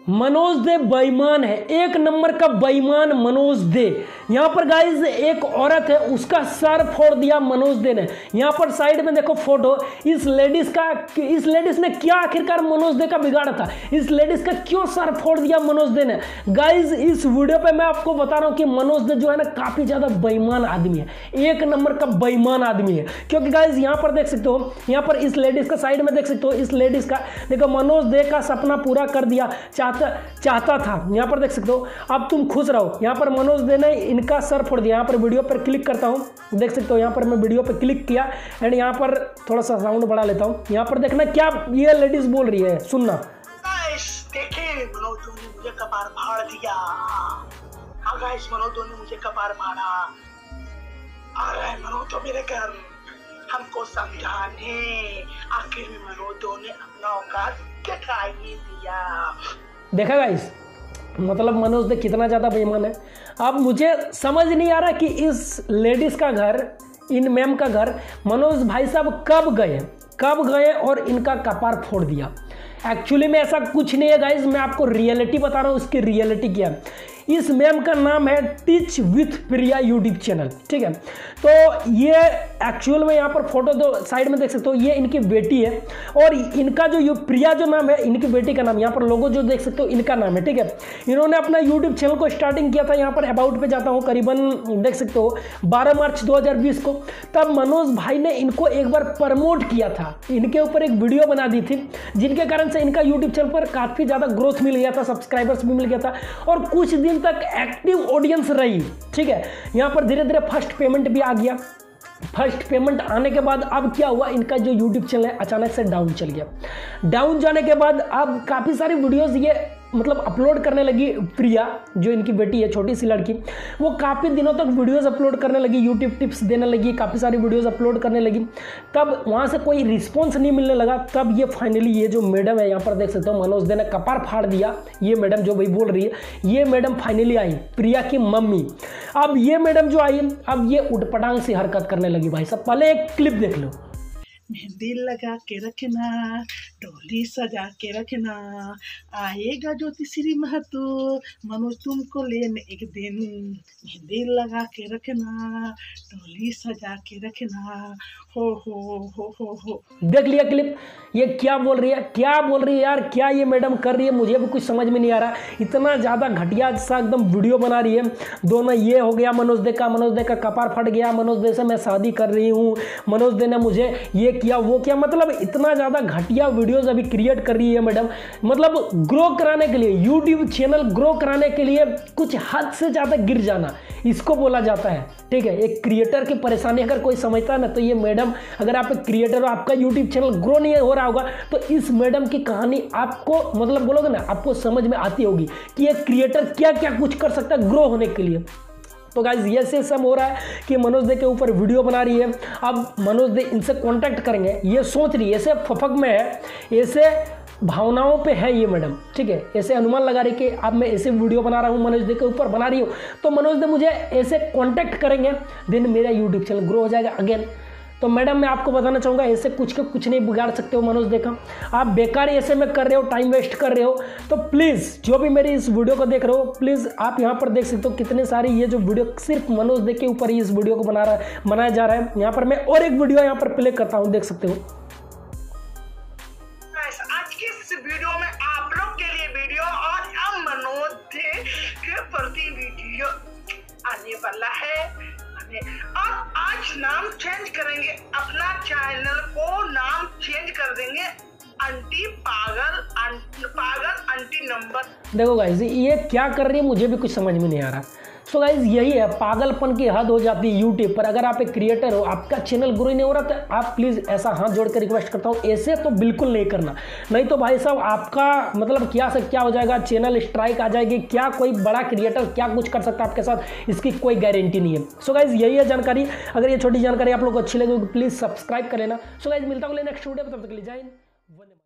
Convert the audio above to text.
मनोज दे बेईमान है, एक नंबर का बेईमान मनोज दे। यहाँ पर गाइज एक औरत है, उसका सर फोड़ दिया मनोज दे ने। यहाँ पर साइड में देखो फोटो, इस लेडीज ने क्या आखिरकार मनोज दे का बिगाड़ा था, इस लेडीज का क्यों सर फोड़ दिया मनोज दे ने। गाइज इस वीडियो पे मैं आपको बता रहा हूँ कि मनोज दे जो है ना काफी ज्यादा बेईमान आदमी है, एक नंबर का बेईमान आदमी है। क्योंकि गाइज यहाँ पर देख सकते हो, यहाँ पर इस लेडीज का साइड में देख सकते हो, इस लेडीज का देखो मनोज दे का सपना पूरा कर दिया, चाहता था। यहाँ पर देख सकते हो, अब तुम खुश रहो। यहाँ पर मनोज दे ने इनका सर फोड़ दिया। यहाँ पर वीडियो पर क्लिक करता हूँ, देख सकते हो यहाँ पर मैं वीडियो पर क्लिक किया एंड यहाँ पर थोड़ा सा साउंड बढ़ा लेता हूँ। यहाँ पर देखना क्या ये लेडीज बोल रही है, सुनना। देखिए मनोज ने मुझे कपार फाड़ दिया। हाँ गाइस, मनोज ने मुझे कपार फाड़ा। आ रहा है मनोज तो मेरे घर हमको समझाने। आखिर में मनोज ने अपना औकात दिखा ही दिया। देखा गाइस, मतलब मनोज दे कितना ज़्यादा बेईमान है। अब मुझे समझ नहीं आ रहा कि इस लेडीज़ का घर, इन मैम का घर मनोज भाई साहब कब गए और इनका कपार फोड़ दिया। एक्चुअली में ऐसा कुछ नहीं है गाइस, मैं आपको रियलिटी बता रहा हूँ। उसकी रियलिटी क्या है, इस मैम का नाम है teach with Priya YouTube channel, ठीक है। तो ये एक्चुअल में यहाँ पर फोटो दो साइड में देख सकते हो, ये इनकी बेटी है और इनका जो प्रिया जो नाम है, इनकी बेटी का नाम, यहाँ पर लोगो जो देख सकते हो इनका नाम है, ठीक है। इन्होंने अपना यूट्यूब चैनल को स्टार्टिंग किया था, यहाँ पर अबाउट पे जाता हूँ, करीबन देख सकते हो 12 मार्च 2020 को। तब मनोज भाई ने इनको एक बार प्रमोट किया था, इनके ऊपर एक वीडियो बना दी थी, जिनके कारण से इनका यूट्यूब चैनल पर काफ़ी ज़्यादा ग्रोथ मिल गया था, सब्सक्राइबर्स भी मिल गया था और कुछ दिन तक एक्टिव ऑडियंस रही, ठीक है। यहाँ पर धीरे धीरे फर्स्ट पेमेंट भी आ गया। फर्स्ट पेमेंट आने के बाद अब क्या हुआ, इनका जो यूट्यूब चैनल है अचानक से डाउन चल गया। डाउन जाने के बाद अब काफ़ी सारी वीडियोस ये मतलब अपलोड करने लगी। प्रिया जो इनकी बेटी है, छोटी सी लड़की, वो काफ़ी दिनों तक वीडियोस अपलोड करने लगी, यूट्यूब टिप्स देने लगी, काफ़ी सारी वीडियोस अपलोड करने लगी। तब वहाँ से कोई रिस्पॉन्स नहीं मिलने लगा। तब ये फाइनली ये जो मैडम है, यहाँ पर देख सकते हो मनोज दे ने कपार फाड़ दिया। ये मैडम जो भाई बोल रही है, ये मैडम फाइनली आई, प्रिया की मम्मी। अब ये मैडम जो आई, अब ये उठपटांग सी हरकत करने लगी। भाई साहब पहले एक क्लिप देख लो। मेहंदी लगा के रखना, डोली सजा के रखना, आएगा ज्योतिश्री महतो मनोज तुमको लेने एक दिन। मेहंदी लगा के रखना, डोली सजा के रखना, हो। देख लिया क्लिप, ये क्या बोल रही है, क्या बोल रही है यार, क्या ये मैडम कर रही है, मुझे भी कुछ समझ में नहीं आ रहा। इतना ज़्यादा घटिया सा एकदम वीडियो बना रही है। दोनों ये हो गया मनोज दे का कपार फट गया, मनोज दे से मैं शादी कर रही हूँ, मनोज दे ने मुझे ये किया वो किया, मतलब इतना ज़्यादा घटिया वीडियोस अभी क्रिएट कर रही है मैडम। मतलब ग्रो कराने के लिए, यूट्यूब चैनल ग्रो कराने के लिए कुछ हद से ज़्यादा गिर जाना, इसको बोला जाता है, ठीक है। एक क्रिएटर की परेशानी अगर कोई समझता है ना, तो ये मैडम, अगर आप एक क्रिएटर हो, आपका यूट्यूब चैनल ग्रो नहीं हो रहा होगा, तो इस मैडम की कहानी आपको मतलब बोलोगे ना, आपको समझ में आती होगी कि एक क्रिएटर क्या क्या कुछ कर सकता है ग्रो होने के लिए। तो गाइज ये से सब हो रहा है कि मनोज दे के ऊपर वीडियो बना रही है। अब मनोज दे इनसे कांटेक्ट करेंगे, ये सोच रही है, ऐसे फफक में है, ऐसे भावनाओं पे है ये मैडम, ठीक है। ऐसे अनुमान लगा रही कि अब मैं ऐसे वीडियो बना रहा हूँ, मनोज दे के ऊपर बना रही हूँ, तो मनोज दे मुझे ऐसे कांटेक्ट करेंगे, देन मेरा यूट्यूब चैनल ग्रो हो जाएगा अगेन। तो मैडम मैं आपको बताना चाहूँगा, ऐसे कुछ नहीं बिगाड़ सकते हो मनोज दे का। आप बेकार ऐसे में कर रहे हो, टाइम वेस्ट कर रहे हो। तो प्लीज़ जो भी मेरी इस वीडियो को देख रहे हो, प्लीज़ आप यहाँ पर देख सकते हो कितने सारी ये जो वीडियो सिर्फ मनोज दे के ऊपर ही इस वीडियो को बनाया जा रहा है। यहाँ पर मैं और एक वीडियो यहाँ पर प्ले करता हूँ, देख सकते हो। आज की इस वीडियो में आप लोग के लिए वीडियो और अब मनोज दे के प्रति वीडियो आने वाला है। अब आज नाम चेंज करेंगे, अपना चैनल को नाम चेंज कर देंगे आंटी पागल आंटी नंबर। देखो गाइस ये क्या कर रही है मुझे भी कुछ समझ में नहीं आ रहा। सो गाइस यही है, पागलपन की हद हो जाती है यूट्यूब पर। अगर आप एक क्रिएटर हो, आपका चैनल ग्रो नहीं हो रहा, तो आप प्लीज़ ऐसा हाथ जोड़ कर रिक्वेस्ट करता हूँ, ऐसे तो बिल्कुल नहीं करना। नहीं तो भाई साहब आपका मतलब क्या से क्या हो जाएगा, चैनल स्ट्राइक आ जाएगी, क्या कोई बड़ा क्रिएटर क्या कुछ कर सकता है आपके साथ, इसकी कोई गारंटी नहीं है। सो गाइस यही है जानकारी। अगर ये छोटी जानकारी आप लोग को अच्छी लगी, प्लीज़ सब्सक्राइब कर लेना। सो गाइस मिलता हूँ नेक्स्ट वीडियो में, तब तक के लिए जय हिंद।